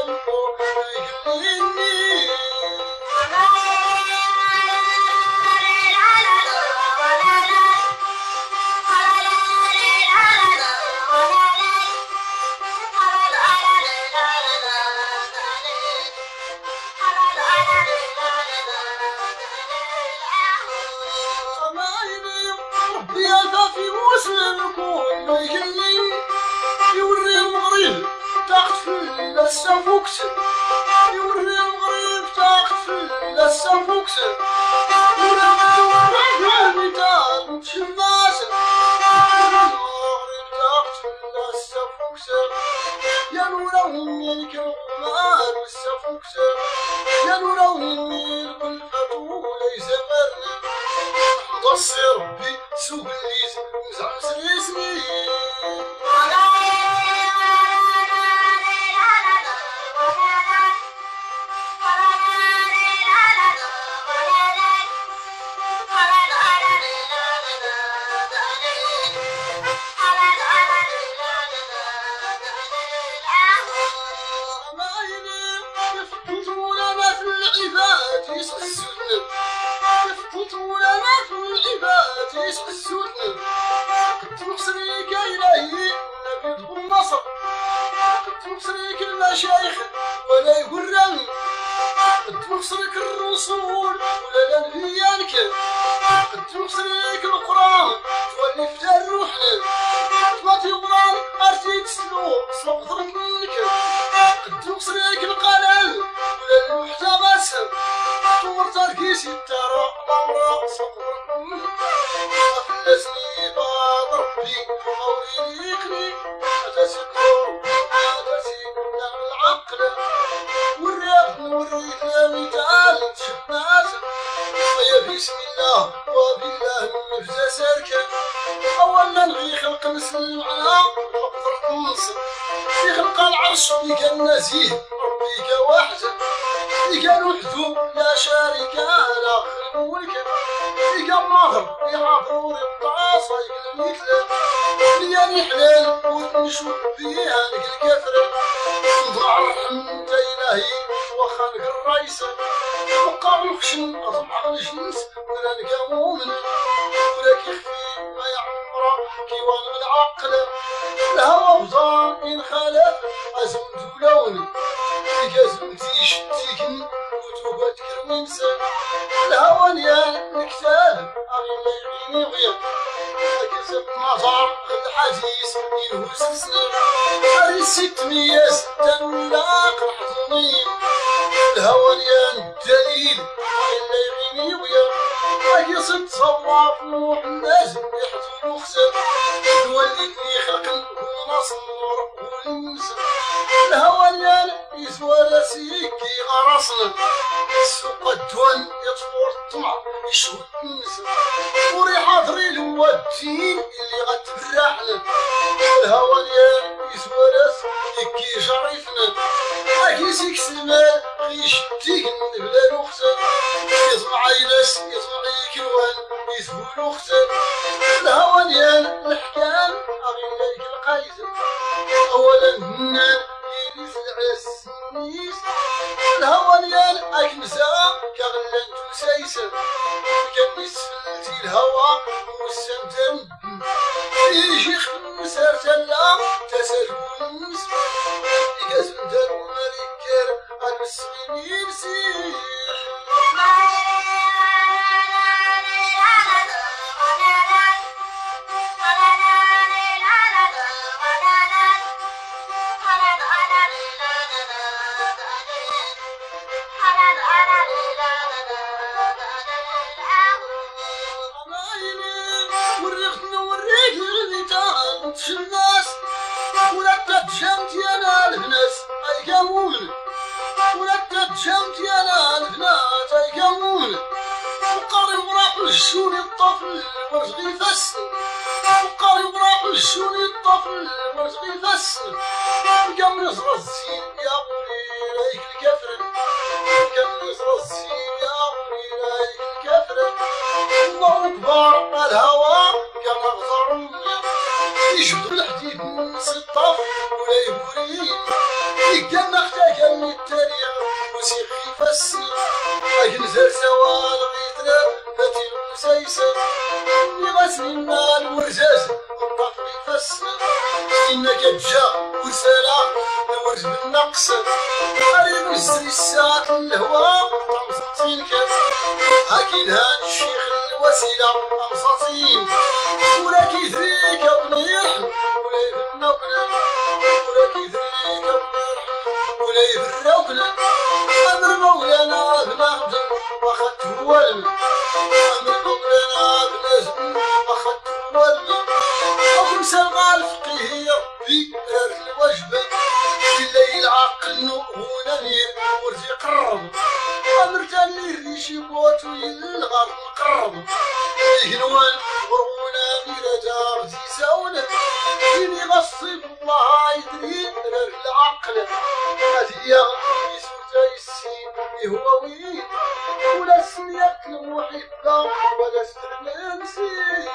يوري المغرب تقتل السفوكس يوري المغرب تقتل السفوكس ولا مثال شماس المغرب تقتل السفوكس يا نورا وين كرمال السفوكس يا نورا وين كل خطو ليس مرنا نحضر ربي سوبليز نزعم سلسلي يسقسوني كنت نقصريك يا إلهي نبي دخول مصر كنت نقصريك المشايخ ولا يقرن كنت نقصريك الرسول ولا نبيانك كنت نقصريك القرآن تولي فتار روحنا تباتي القرآن أرتي تسلو سلو ضرب منك كنت نقصريك القلم ولا المحتبس طور تركيسي التارا الأمراء صقر منك أفلسني بعض ربي أورينيكني أتسكر أتسكر العقل والرياض وريتنا مثال شفناس ويا بسم الله وبالله نفزا ساركا أولا نغي خلق نسلم على فقر النص في خلق العرش اللي كان نزيه ربي كواحد اللي كان وحده لا شريك له الملك اللي كان ماهر يعبروا الطاس ويقلب مثله اللي حلال ونشوف فيها نقل كفر نضع الحمد إلهي وخلق الرئيس وقع الخشن أضمع الجنس ولا نلقى مؤمن ولا كيخفي ما يعمر كيوان العقل الهوى وضان إن خالف أزمت ولون كازمتيش تيكن وتوبات كرميمسان الهوى نيال نكتال أغي ما يعيني غير كسب مطار خد حديث ينهوس السنين هذه 600 تنلاق الحضنين الهوى نيال الدليل أغي ما يعيني غير يصد صواف نوح الناس يحضنوا خسر توليتني خلق ونصر ونمسر الهوى نيال يسوى لاسيكي غرسنا السوق الدوان يطفور الطمع يشوي النسر وريحة ضريل هو الدين اللي غتبرحنا الهوى نيال يسوى لاسيكي شريفنا أكيسيك سلمان يشتيك بلا نخسر يطمع يلاس يطمع يكلوان يسهولو خسر الهوى نيال الحكام أغي ملك القايزة أولا هنان يليس العسنيس الهوى نيال أكنسا كغلان تسايسة كان سفلتي الهوى والسمتن يجي خمسة تلا تسالون النسبة يقاسم دارو مالكار المسلمين يمسيح في الناس ولا تتجمت يا البنات اي كمون ولا تتجمت يا البنات اي كمون وقارب راح الشوني الطفل ورزقي فسن وقارب راح الشوني الطفل ورزقي فسن كم نصر الزين يا بني رايك الكفر كم نصر الزين يا بني رايك الكفر الله اكبر الهوى كما غزر يجبد الحديد من الطف ولا يبوري نختك من التاريخ وسيحي فسي أجنزر سوال غيتنا فتي المسيسر اللي غسني المال ورزاز الطفل يفسي إنك جا ورسالة نورز بالنقص قريب نسري الساعة الهواء طمسطين كاس هاكين هاد الشيخ الوسيلة طمسطين ولا كيثريك أبنيح ولا يفرنا وكلا ولا كيثريك أبنيح ولا يفرنا وكلا أمر مولانا بنخدم واخدت هو الماء أمر مولانا بنزم واخدت هو الماء وكل سلقى الفقيه ربي دار الوجبة الليل عقل نوهونا نير ورثي قرب أمر تاني الريشي بوتو يلغر نقرب يهنوان ورونا ميرجا غزي ساونا فيني غصب الله يدري رر العقل هذه يغني سوتا يسين هو وين ولا سنية المحبة ولا سرمنسي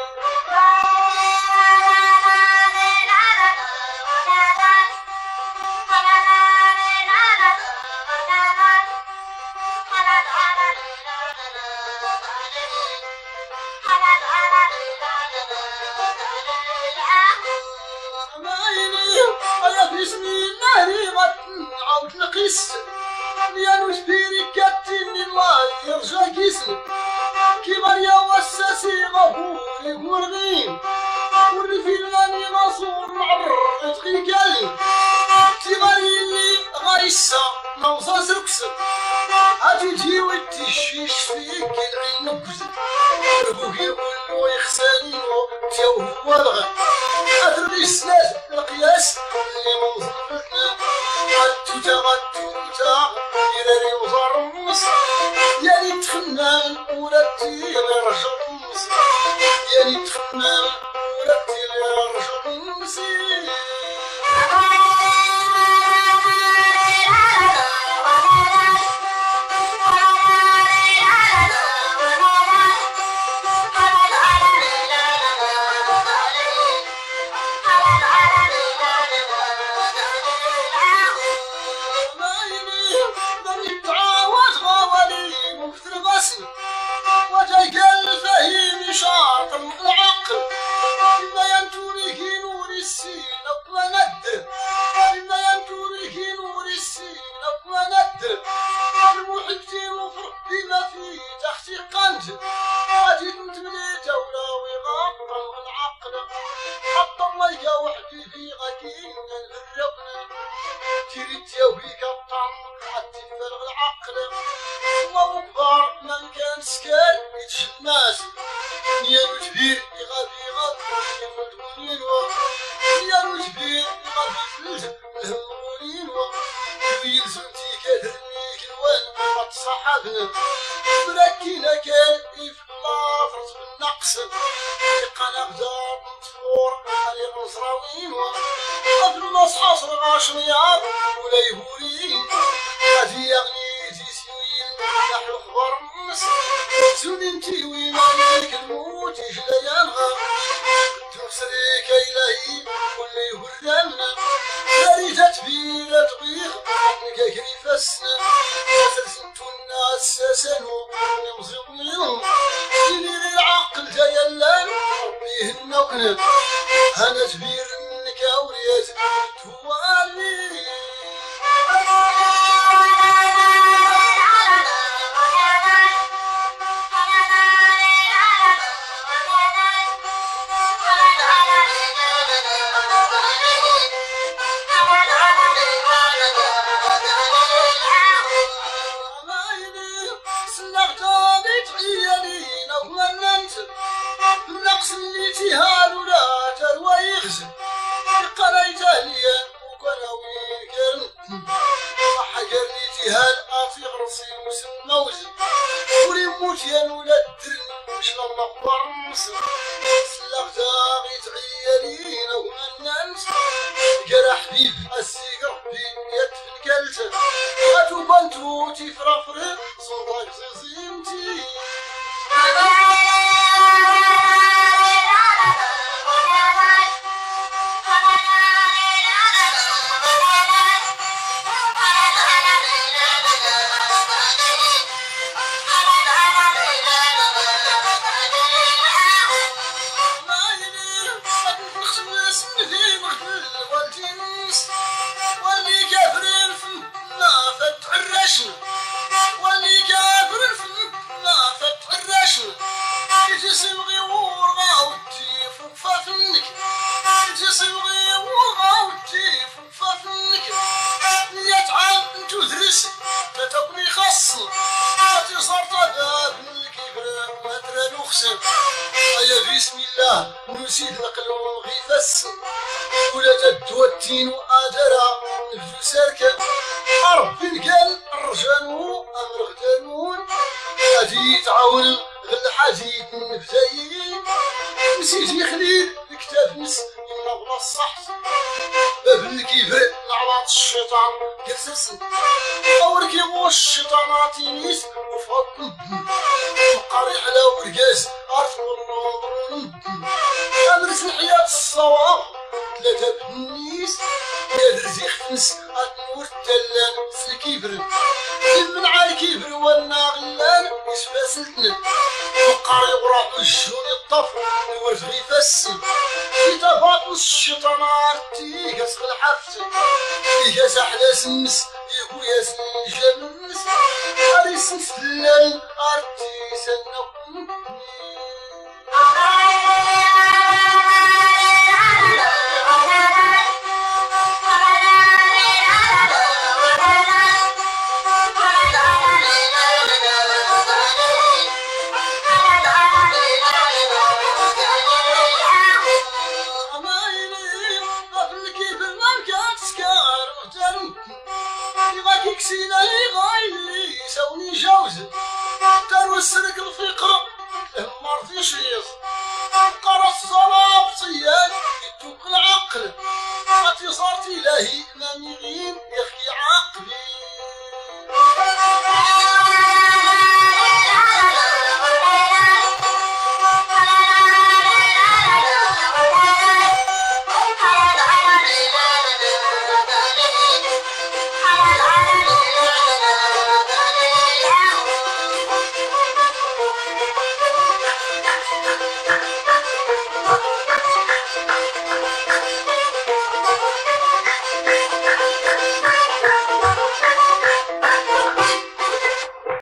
بسم الله عاود نقيس ليانو جبيري كاتيني الله يرجع كيسن كيما يا وساسي غفوري مرغين والرفيل غاني غصور معبر يتقي كالي تيغالي اللي غايسا نوصا سركس هاتي تجي وتشيش فيك العين نبز ربوك يقولو يخسانينو تيو هو الغد أدري السلاج القياس اللي منظرتنا غدوتا يداري وزار النص يالي تفنان ولا تيلي رجل النص يالي تفنان ولا تيلي رجل النص شاطر العقل إما ينتوري نور السين أقوى ندر إما ينتوري نور السين أقوى ندر المحبتين وفرق بما في تحتي قنج غادي نتبني جولة ويغطر العقل حط الله يا وحبيبي غاكين الرقنا تيري تيوهيك الطعم حتى يفرغ العقل الله أكبر من كان سكال يتشماس نيانو كبير يغادي يفلتونين نيانو كبير يغادي يفلت الهمونين ويلزمتي كدرنيك الوان ما تصاحبنا مركينا كان يفلا فرز بالنقص يقانا بدار مطفور علي نصراوين وقبل الناس حاصر 10 مليار ولا يهورين غادي يغني تيسيوين نحن الخبر النص سودين تيوين عليك الموت يجلى ينغى تمسريك إلهي واللي يهرمنا فريجة تبيلة طبيخ نكاكري فسنا سلسلتو الناس ساسنو نمزق منهم ينيري العقل تيلان ربي يهنا وكنا هنا جبير النكاوريات توالي النقص اللي تيهان ولا تروى يخزن قريت اهليا وكناوي كرن حجرني تيهان اطي غرسي وسموزي ولي موتيان ولا الدرن مش لما كبر مصر سلغت غيت عيالين ومنانس قرا حبيب اسيق ربي يدفن كلته غاتو بنتو تيفرفر صوتك زيمتي الصن عطي صارت باب الكبر مدرى نخسر يا بسم الله نسيد القلوب غيث السن ولا تدوتين وآجرا نفجو ساركا ربي القل الرجانو أمر غدانون غادي تعاون غل حاجيت النبتايين نسيتي خليل الكتاب نس إلا بلا الصح باب الكبر لعبات الشيطان قسسن أوركي بو الشيطانات ينيس وفضل مقاري على ورقاس عرف والنور أمرس الحياة الصواب ثلاثة بنيس نادر زيخ فنس النور التلان سلكيبر من عالكيبر والناغلان يسفاسلتنا مقاري وراء الجون الطف نورف غيفاسن كتابات الشيطان عرتي كسخ الحفت يكاس أحلاس النس يقول ياس الجمس عريس نسلال عرتي سنقم كسينا غايلي يساوني جوز تنوسرك الفقر مرضي شيص قرا الصلاة بصيان يتوق العقل عطي صارت إلهي إمامي غين